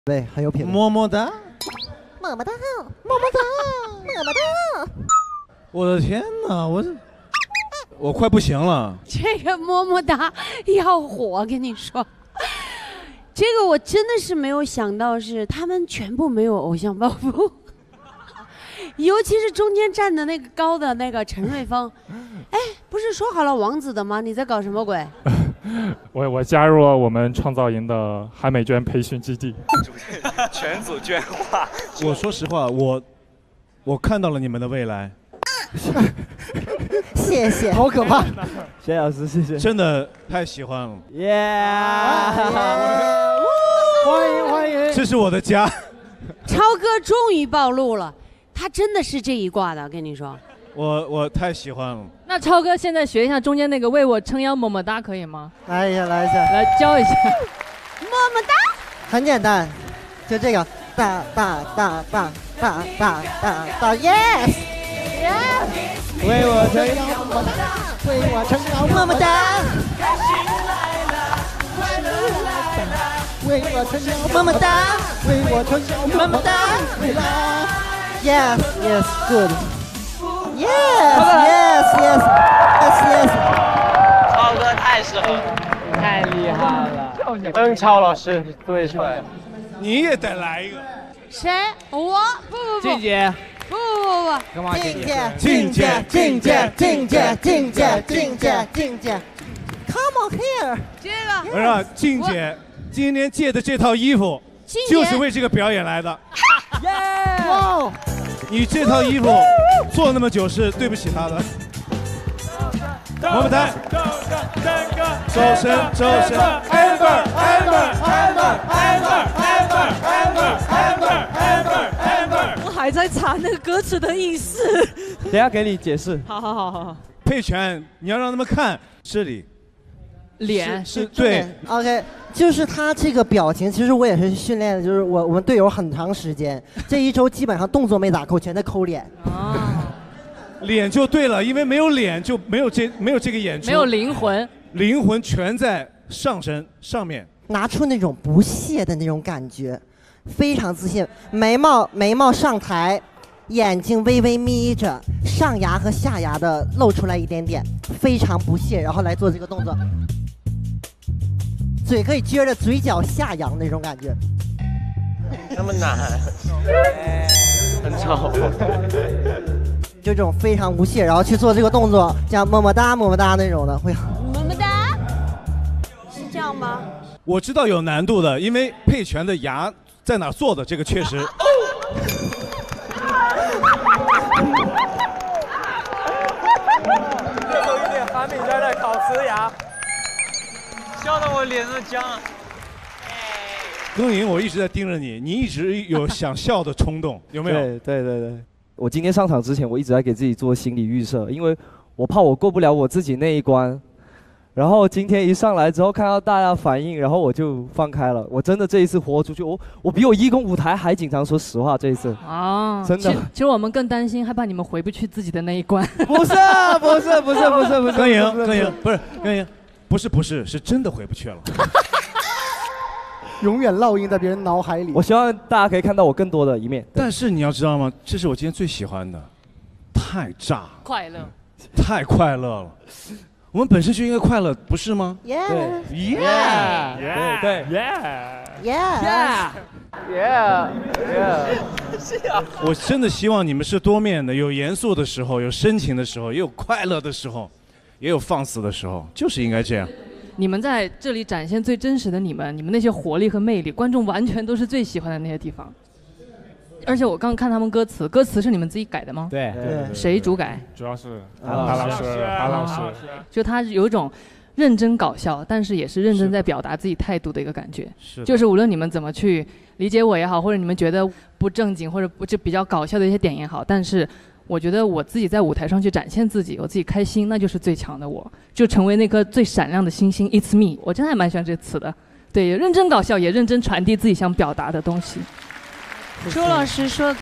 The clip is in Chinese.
对，很有品味。 么么哒， 么么哒，么么哒，么么哒。 我的天哪，我快不行了。 这个么么哒要火，跟你说，这个我真的是没有想到，是他们全部没有偶像包袱，尤其是中间站的那个高的那个陈瑞峰，哎，不是说好了王子的吗？你在搞什么鬼？ 我加入了我们创造营的韩美娟培训基地， 全组捐化。 我说实话，我看到了你们的未来。 谢谢，好可怕！谢谢老师，谢谢， 真的太喜欢了。 耶！欢迎欢迎， 这是我的家。 超哥终于暴露了，他真的是这一挂的，跟你说。 我太喜欢了。 那超哥现在学一下中间那个为我撑腰么么哒可以吗？ 来一下，来一下， 来教一下。 么么哒， 很简单，就这个哒哒哒哒哒哒哒哒 ，yes。为我撑腰么么哒，为我撑腰么么哒，为我撑腰么么哒，为我撑腰么么哒，yes yes good。Yes, yes, yes, yes, yes。 超哥太适合了， 太厉害了！邓超老师对出来， 你也得来一个。 谁？我？不。 静姐。 不。 干嘛？ 静姐，静姐，静姐，静姐，静姐，静姐，静姐 ，Come on here。 这个。 我让静姐今天借的这套衣服，就是为这个表演来的。 耶！哇！ 你这套衣服做那么久是对不起他的。么么哒，周深，Amber， 我还在查那个歌词的意思。 等下给你解释。 好。 佩拳，你要让他们看这里。 脸是对 ，OK， 就是他这个表情，其实我也是训练的，就是我们队友很长时间，这一周基本上动作没咋抠，全在抠脸。 脸就对了，因为没有脸就没有这个演出， 没有灵魂， 灵魂全在上身上面， 拿出那种不屑的那种感觉，非常自信，眉毛上抬。眼睛微微眯着，上牙和下牙的露出来一点点，非常不屑，然后来做这个动作，嘴可以撅着，嘴角下扬那种感觉。 那么难，很丑。 就这种非常不屑，然后去做这个动作，像么么哒么么哒那种的，会。 么么哒，是这样吗？ 我知道有难度的，因为佩拳的牙在哪做的，这个确实。 越走一点，韩敏娟的烤瓷牙， 笑得我脸都僵了。 庚寅，我一直在盯着你，你一直有想笑的冲动，有没有？ 对。我今天上场之前，我一直在给自己做心理预设，因为我怕我过不了我自己那一关。然后今天一上来之后，看到大家反应，然后我就放开了。我真的这一次活出去，我比我义工舞台还紧张。说实话，这一次啊， 真的。 其实我们更担心，害怕你们回不去自己的那一关。 不是。 庚寅，不是，是真的回不去了。 永远烙印在别人脑海里。 我希望大家可以看到我更多的一面。 但是你要知道吗？这是我今天最喜欢的，太炸， 快乐， 太快乐了。我们本身就应该快乐，不是吗？ 耶我真的希望你们是多面的，有严肃的时候，有深情的时候，也有快乐的时候，也有放肆的时候，就是应该这样。 你们在这里展现最真实的你们那些活力和魅力，观众完全都是最喜欢的那些地方。而且我刚看他们歌词是你们自己改的吗？ 对。 谁主改？ 主要是韩老师。 就他有一种认真搞笑，但是也是认真在表达自己态度的一个感觉。就是无论你们怎么去理解我也好，或者你们觉得不正经或者不就比较搞笑的一些点也好，但是我觉得我自己在舞台上去展现自己，我自己开心，那就是最强的我，就成为那颗最闪亮的星星。It's me， 我真的还蛮喜欢这个词的。对，认真搞笑，也认真传递自己想表达的东西。 周老师说。